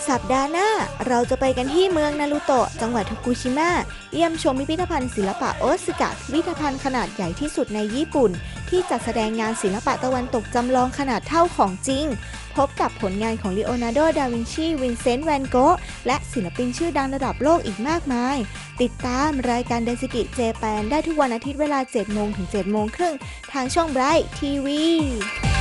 สัปดาห์หน้าเราจะไปกันที่เมืองนารูโตะจังหวัดฟุกุชิมะเยี่ยมชมพิพิธภัณฑ์ศิลปะโอซากะพิพิธภัณฑ์ขนาดใหญ่ที่สุดในญี่ปุ่นที่จัดแสดงงานศิลปะตะวันตกจำลองขนาดเท่าของจริงพบกับผลงานของลีโอนาร์โด ดาวินชี วินเซนต์ แวนโกะและศิลปินชื่อดังระดับโลกอีกมากมายติดตามรายการเดซิกิเจแปนได้ทุกวันอาทิตย์เวลา 7 โมงถึง 7 โมงครึ่งทางช่องไบรท์ทีวี